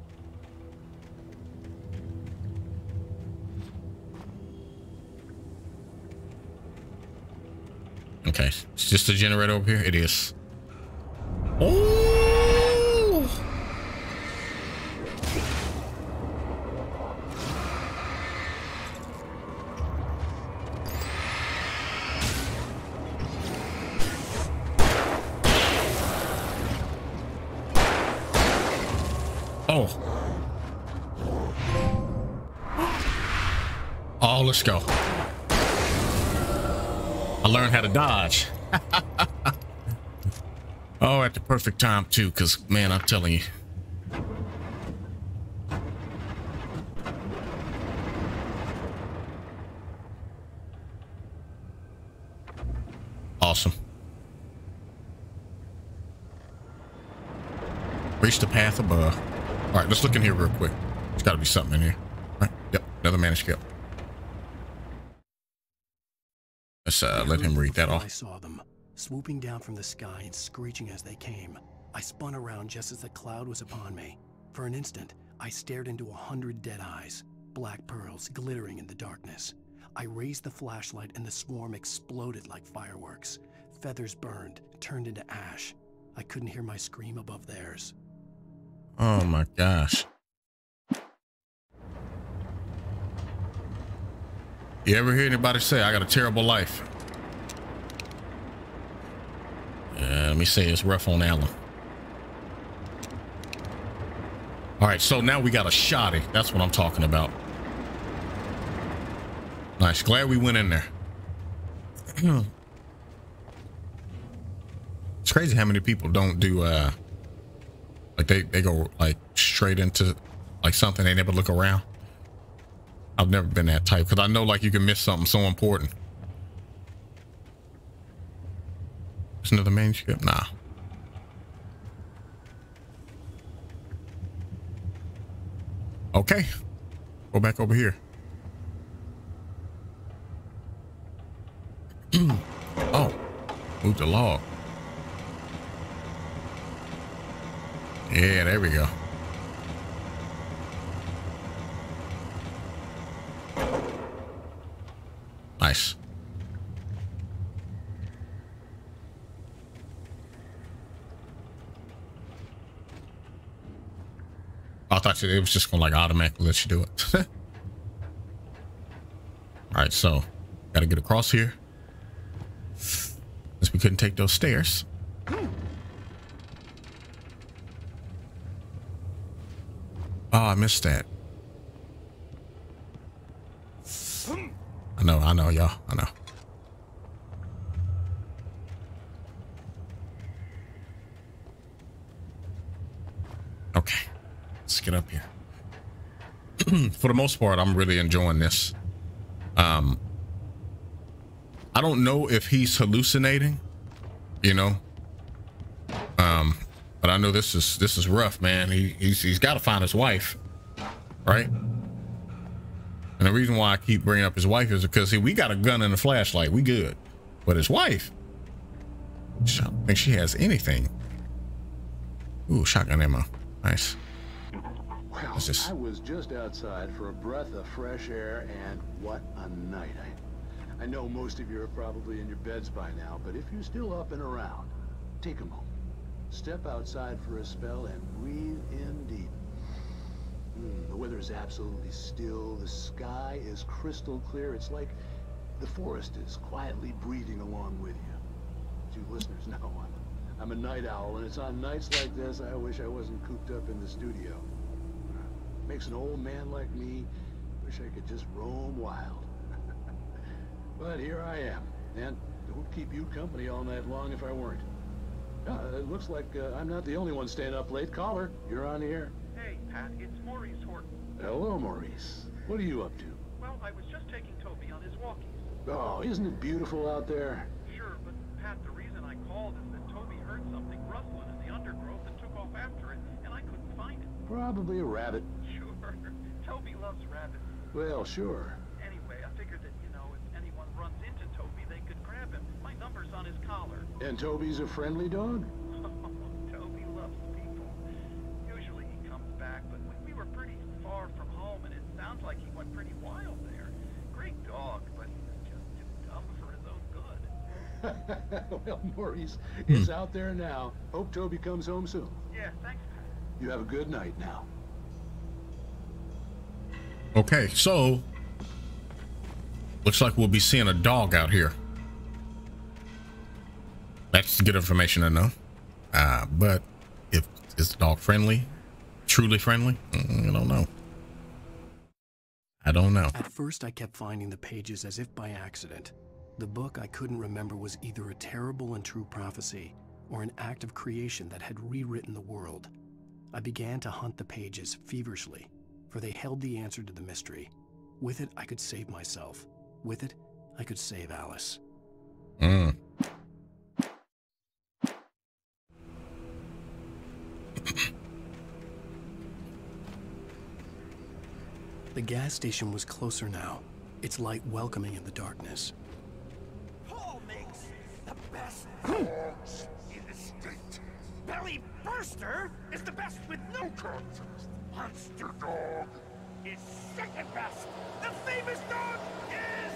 Okay, it's just a generator over here. It is. Oh! Oh. Oh, let's go. I learned how to dodge. Oh, at the perfect time too, because man, I'm telling you. Awesome. Reach the path above. All right, let's look in here real quick. There's got to be something in here. All right, yep, another manuscript. Let's uh, let him read that off. I saw them swooping down from the sky and screeching as they came. I spun around just as the cloud was upon me. For an instant, I stared into a hundred dead eyes, black pearls glittering in the darkness. I raised the flashlight and the swarm exploded like fireworks. Feathers burned, turned into ash. I couldn't hear my scream above theirs. Oh my gosh. You ever hear anybody say, I got a terrible life? Yeah, let me say it's rough on Alan. All right, so now we got a shoddy. That's what I'm talking about. Nice. Glad we went in there. It's crazy how many people don't do uh like they they go like straight into like something, they never look around. I've never been that type because I know like you can miss something so important. There's another manuscript. Nah. Okay, go back over here. Oh, move the log. Yeah, there we go. Nice. I thought it was just gonna like automatically let you do it. All right, so gotta get across here. Since we couldn't take those stairs. Oh, I missed that. I know, I know, y'all. I know. Okay, let's get up here. For the most part, I'm really enjoying this. Um, I don't know if he's hallucinating, you know. Um, but I know this is this is rough, man. He he's he's got to find his wife, right? And the reason why I keep bringing up his wife is because see, we got a gun and a flashlight, we good. But his wife, I don't think she has anything. Ooh, shotgun ammo, nice. Well, just... I was just outside for a breath of fresh air, and what a night. I, I know most of you are probably in your beds by now, but if you're still up and around, take a moment. Step outside for a spell and breathe in deep. Mm, the weather is absolutely still. The sky is crystal clear. It's like the forest is quietly breathing along with you. As you listeners know, I'm, I'm a night owl, and it's on nights like this I wish I wasn't cooped up in the studio. Makes an old man like me wish I could just roam wild. But here I am, and it would keep you company all night long if I weren't. Uh, it looks like uh, I'm not the only one staying up late. Caller, you're on the air. Hey, Pat, it's Maurice Horton. Hello, Maurice. What are you up to? Well, I was just taking Toby on his walkies. Oh, isn't it beautiful out there? Sure, but Pat, the reason I called is that Toby heard something rustling in the undergrowth and took off after it, and I couldn't find it. Probably a rabbit. Sure. Toby loves rabbits. Well, sure. Anyway, I figured that, you know, if anyone runs into Toby, they could grab him. My number's on his collar. And Toby's a friendly dog? Toby loves people. Usually he comes back, but we were pretty far from home, and it sounds like he went pretty wild there. Great dog, but just too dumb for his own good. Well, Maurice, it's out there now. Hope Toby comes home soon. Yeah, thanks, Pat. You have a good night now. Okay, so looks like we'll be seeing a dog out here. That's good information to know. Uh, but if is the dog friendly, truly friendly? Mm, I don't know. I don't know. At first, I kept finding the pages as if by accident. The book I couldn't remember was either a terrible and true prophecy or an act of creation that had rewritten the world. I began to hunt the pages feverishly, for they held the answer to the mystery. With it, I could save myself. With it, I could save Alice. Mm. The gas station was closer now, its light welcoming in the darkness. Paul makes the best dogs in the state. Belly Burster is the best with no contest. Monster Dog is second best. The famous dog is...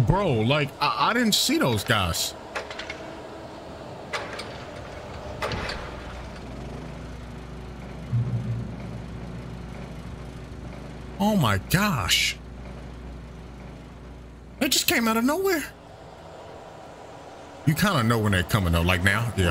bro, like, I, I didn't see those guys. Oh my gosh. They just came out of nowhere. You kind of know when they're coming though, like now, yeah.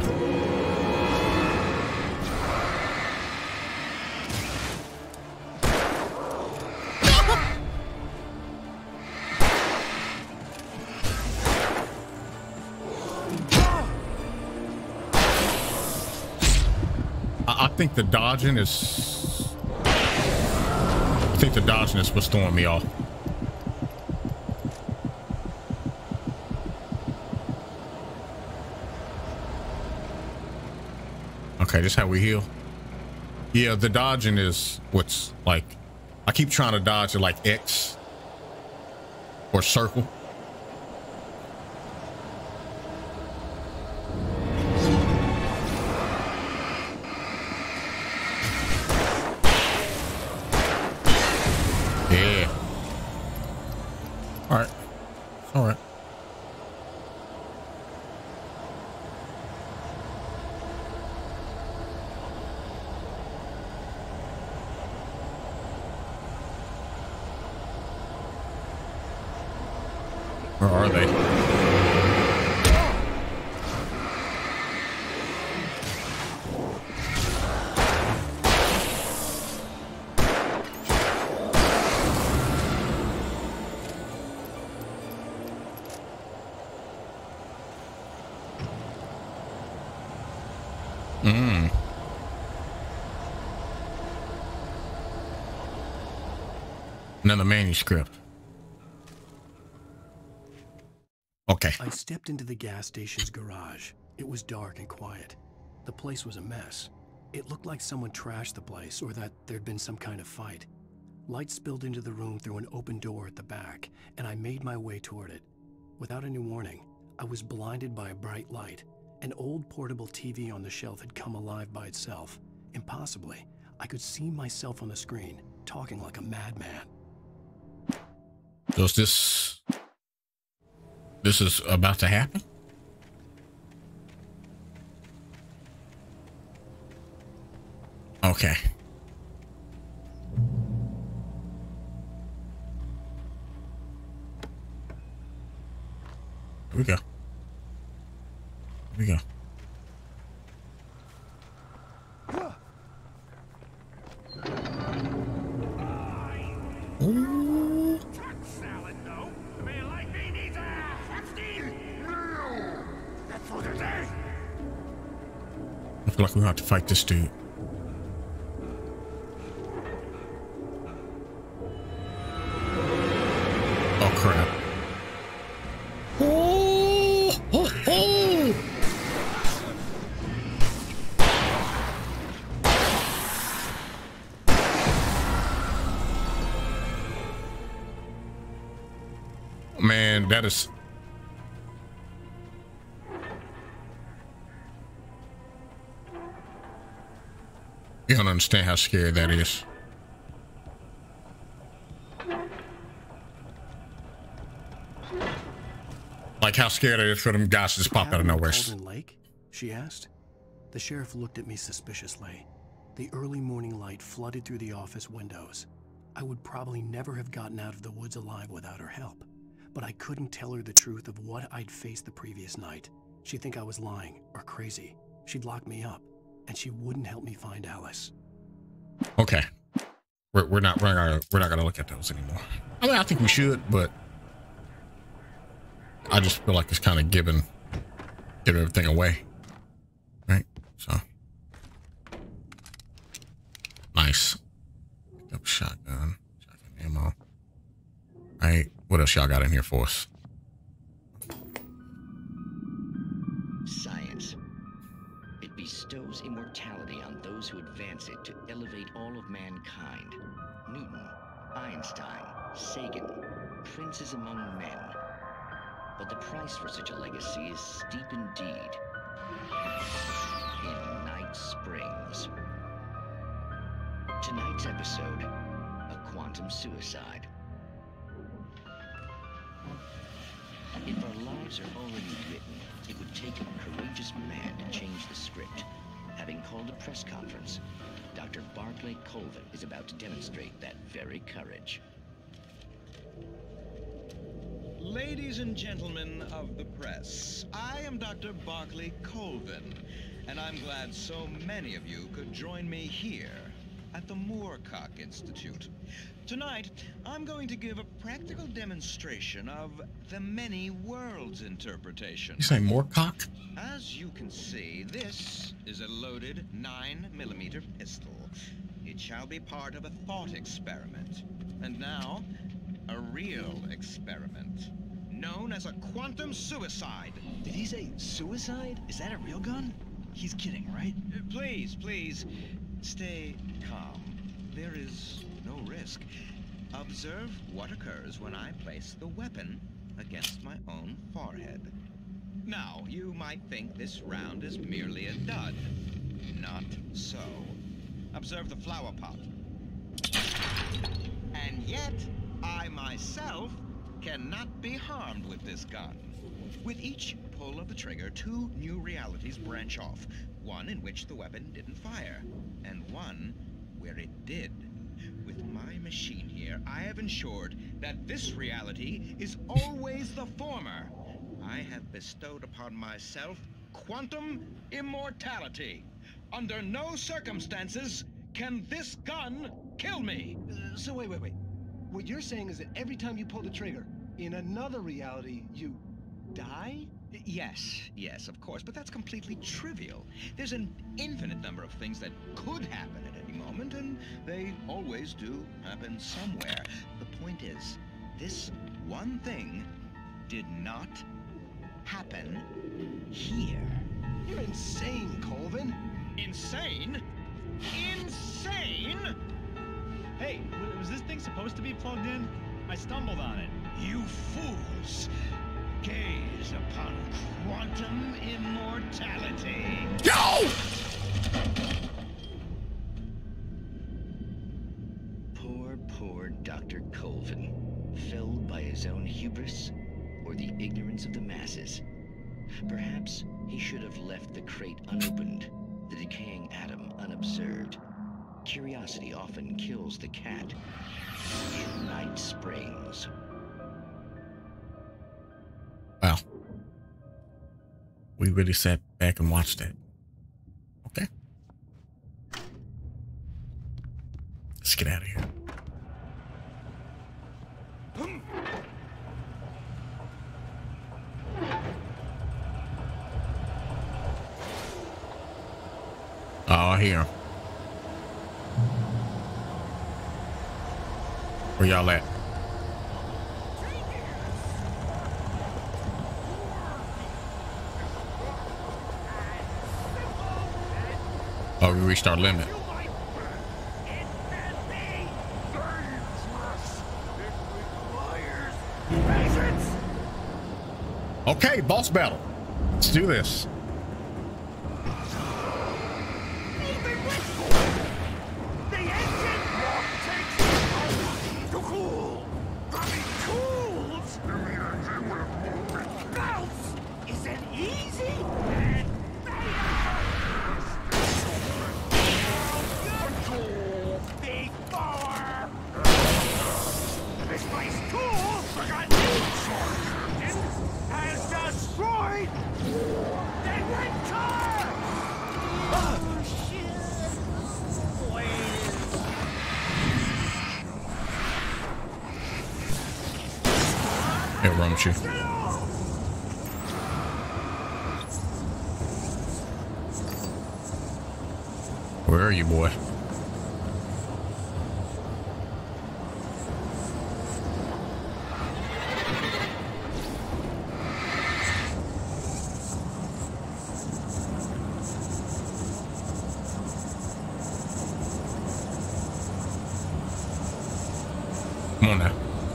I think the dodging is... I think the dodging is what's throwing me off. Okay, this is how we heal. Yeah, the dodging is what's like... I keep trying to dodge it like X or circle. Yeah. All right. All right. Where are they? Mm. Another manuscript. Okay. I stepped into the gas station's garage. It was dark and quiet. The place was a mess. It looked like someone trashed the place or that there'd been some kind of fight. Light spilled into the room through an open door at the back, and I made my way toward it. Without any warning, I was blinded by a bright light. An old portable T V on the shelf had come alive by itself. Impossibly, I could see myself on the screen, talking like a madman. Does this... This is about to happen? Okay. Here we go. Here we go. Ooh. I feel like we have to fight this dude. Oh crap. Oh, oh, oh. Man, that is... You don't understand how scary that is. Like how scared it is for them guys to just pop out of nowhere. Alan Lake? She asked. The sheriff looked at me suspiciously. The early morning light flooded through the office windows. I would probably never have gotten out of the woods alive without her help. But I couldn't tell her the truth of what I'd faced the previous night. She'd think I was lying or crazy. She'd lock me up, and she wouldn't help me find Alice. Okay, we're we're not we're not gonna, we're not gonna look at those anymore. I mean, I think we should, but I just feel like it's kind of giving give everything away, right? So nice. Pick up shotgun, shotgun ammo. All right, what else y'all got in here for us? Science. It bestows immortality on those who advance it to elevate all of mankind. Newton, Einstein, Sagan, princes among men. But the price for such a legacy is steep indeed. In Night Springs. Tonight's episode, a quantum suicide. stories are already written. It would take a courageous man to change the script. Having called a press conference, Doctor Barclay Colvin is about to demonstrate that very courage. Ladies and gentlemen of the press, I am Doctor Barclay Colvin, and I'm glad so many of you could join me here at the Moorcock Institute. Tonight, I'm going to give a practical demonstration of the many worlds interpretation. You say Moorcock? As you can see, this is a loaded nine millimeter pistol. It shall be part of a thought experiment. And now, a real experiment, known as a quantum suicide. Did he say suicide? Is that a real gun? He's kidding, right? Uh, Please, please, stay calm. There is no risk. Observe what occurs when I place the weapon against my own forehead. Now, you might think this round is merely a dud. Not so. Observe the flower pot. And yet, I myself cannot be harmed with this gun. With each pull of the trigger, two new realities branch off. One in which the weapon didn't fire, and one where it did. With my machine here, I have ensured that this reality is always the former. I have bestowed upon myself quantum immortality. Under no circumstances can this gun kill me. Uh, so wait, wait, wait. What you're saying is that every time you pull the trigger, in another reality, you die? Yes, yes, of course, but that's completely trivial. There's an infinite number of things that could happen at any moment, and they always do happen somewhere. The point is, this one thing did not happen here. You're insane, Colvin. Insane? Insane? Hey, was this thing supposed to be plugged in? I stumbled on it. You fools! Gaze upon quantum immortality. No! Poor, poor Doctor Colvin, felled by his own hubris or the ignorance of the masses. Perhaps he should have left the crate unopened, the decaying atom unobserved. Curiosity often kills the cat in Night Springs. Wow. We really sat back and watched that. Okay. Let's get out of here. Oh, I hear him. Where y'all at? Oh, we reached our limit. Okay, boss battle. Let's do this. Hey, Rumshy. Where are you, boy? Come on now.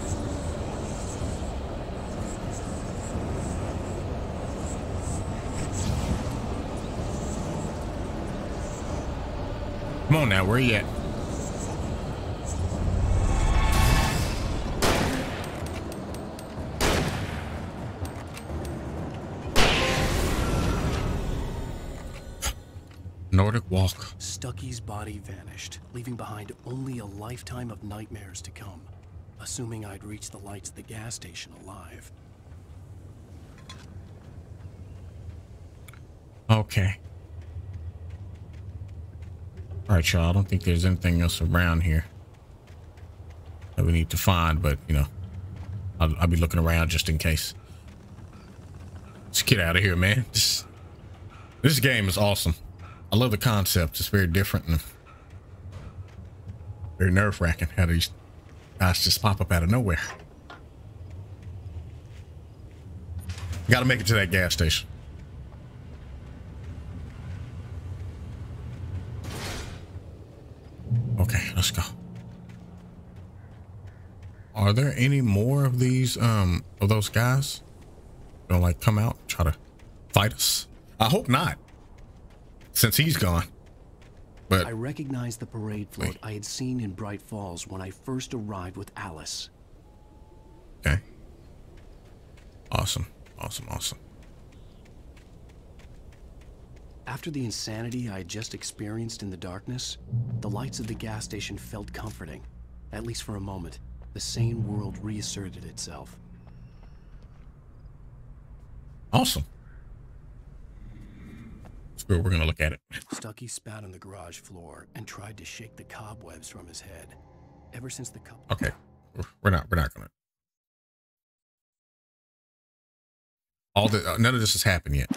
Come on now, where you at? Nordic Walk. Stucky's body vanished, leaving behind only a lifetime of nightmares to come, assuming I'd reach the lights of the gas station alive. Okay. All right, y'all. I don't think there's anything else around here that we need to find, but, you know, I'll, I'll be looking around just in case. Let's get out of here, man. This, this game is awesome. I love the concept. It's very different and very nerve-wracking how these guys just pop up out of nowhere. Gotta make it to that gas station. Okay, let's go. Are there any more of these, um, of those guys gonna like come out and try to fight us? I hope not, since he's gone. But I recognized the parade float wait. I had seen in Bright Falls when I first arrived with Alice. Okay. Awesome, awesome, awesome. After the insanity I had just experienced in the darkness, the lights of the gas station felt comforting. At least for a moment, the sane world reasserted itself. Awesome. Let's go. We're gonna look at it. Stucky spat on the garage floor and tried to shake the cobwebs from his head. Ever since the cup. Okay, we're not. We're not gonna. All the uh, none of this has happened yet.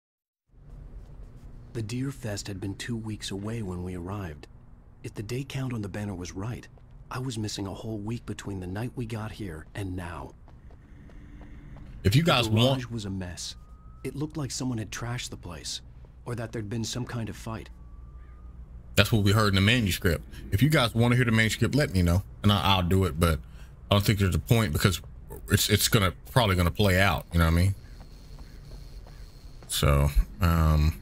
The Deer Fest had been two weeks away when we arrived. If the day count on the banner was right, I was missing a whole week between the night we got here and now. If you guys the garage want, was a mess. It looked like someone had trashed the place, or that there'd been some kind of fight. That's what we heard in the manuscript. If you guys want to hear the manuscript, let me know, and I'll, I'll do it. But I don't think there's a point because it's it's gonna probably gonna play out. You know what I mean? So, um.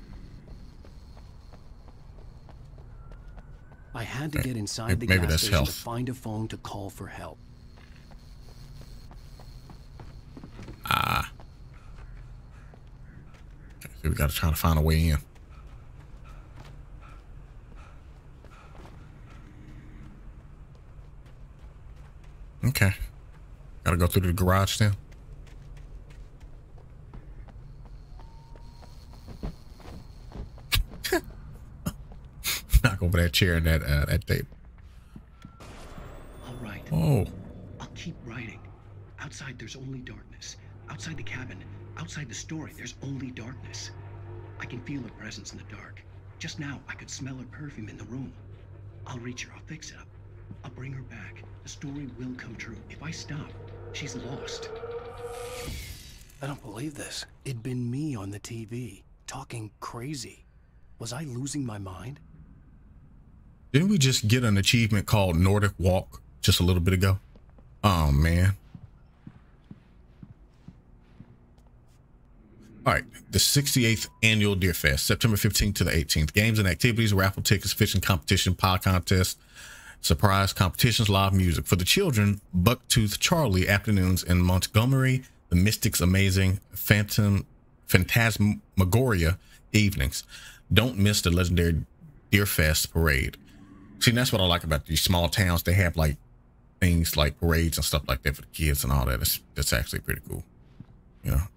I had to okay. get inside maybe, the maybe gas that's station health. to find a phone to call for help. Ah. Okay, so we got to try to find a way in. Okay. Got to go through the garage now. Knock over that chair and that uh, that table. All right. Oh. I'll keep writing. Outside, there's only darkness. Outside the cabin, outside the story, there's only darkness. I can feel her presence in the dark. Just now, I could smell her perfume in the room. I'll reach her. I'll fix it up. I'll bring her back. The story will come true. If I stop, she's lost. I don't believe this. It'd been me on the T V, talking crazy. Was I losing my mind? Didn't we just get an achievement called Nordic Walk just a little bit ago? Oh, man. All right. The sixty-eighth Annual Deer Fest, September fifteenth to the eighteenth. Games and activities, raffle tickets, fishing competition, pie contest, surprise competitions, live music. For the children, Bucktooth Charlie afternoons in Montgomery, the Mystics Amazing Phantom Phantasmagoria evenings. Don't miss the legendary Deer Fest parade. See, that's what I like about these small towns. They have like things like parades and stuff like that for the kids and all that. It's, that's actually pretty cool. You know.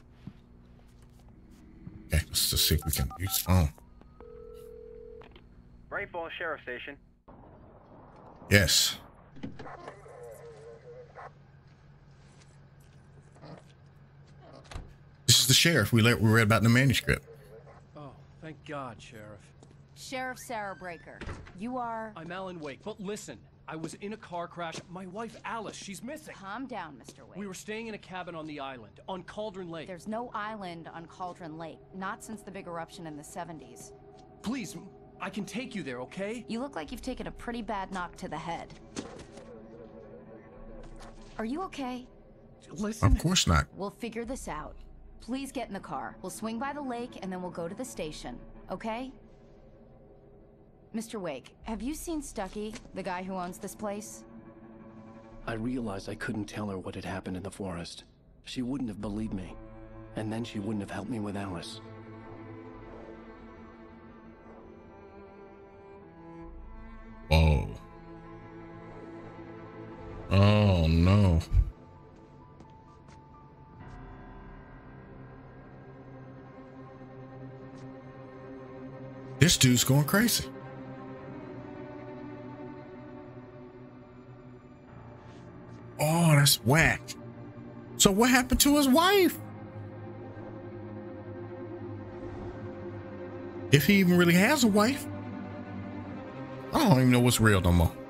Okay, let's just see if we can use the phone. Bright Falls Sheriff Station. Yes. This is the sheriff we, let, we read about in the manuscript. Oh, thank God, Sheriff. Sheriff Sarah Breaker, you are... I'm Alan Wake, but listen, I was in a car crash. My wife, Alice, she's missing. Calm down, Mister Wake. We were staying in a cabin on the island, on Cauldron Lake. There's no island on Cauldron Lake, not since the big eruption in the seventies. Please, I can take you there, okay? You look like you've taken a pretty bad knock to the head. Are you okay? Listen. Of course not. We'll figure this out. Please get in the car. We'll swing by the lake and then we'll go to the station, okay? Mister Wake, have you seen Stucky, the guy who owns this place? I realized I couldn't tell her what had happened in the forest. She wouldn't have believed me. And then she wouldn't have helped me with Alice. no. This dude's going crazy. Oh, that's whack. So what happened to his wife? If he even really has a wife. I don't even know what's real no more.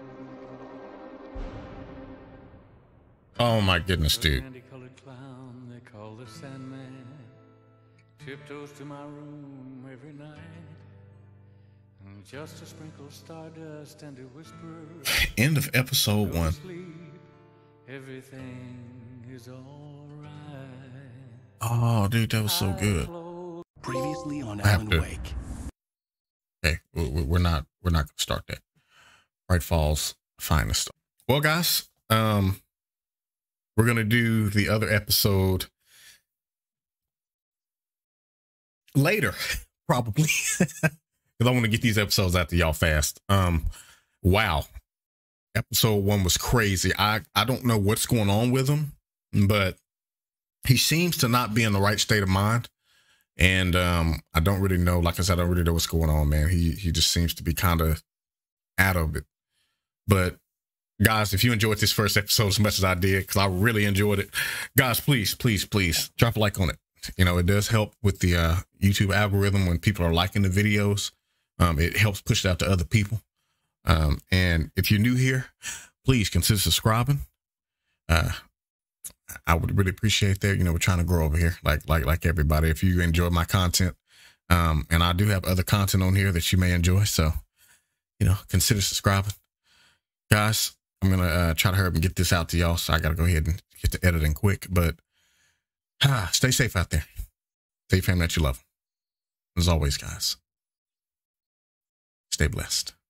Oh my goodness, dude. Candy-colored clown they call the Sandman tiptoes to my room every night, and just to sprinkle stardust and to whisper. End of episode one. Everything is all right. Oh, dude, that was so good. Previously on I have Alan to- Wake. Okay, we- we- we're not we're not gonna start that. Bright Falls Finest. Well, guys, um, we're gonna do the other episode later, probably, because I want to get these episodes out to y'all fast. Um, wow, episode one was crazy. I I don't know what's going on with him, but he seems to not be in the right state of mind. And um, I don't really know, like I said, I don't really know what's going on, man. He he just seems to be kind of out of it. But guys, if you enjoyed this first episode as much as I did, because I really enjoyed it, guys, please, please, please drop a like on it. You know, it does help with the uh, YouTube algorithm when people are liking the videos. Um, it helps push it out to other people. Um, and if you're new here, please consider subscribing. Uh, I would really appreciate that. You know, we're trying to grow over here, like like like everybody. If you enjoy my content, um, and I do have other content on here that you may enjoy, so you know, consider subscribing, guys. I'm gonna uh, try to hurry up and get this out to y'all, so I gotta go ahead and get to editing quick. But ah, stay safe out there. Stay family that you love. As always, guys, stay blessed.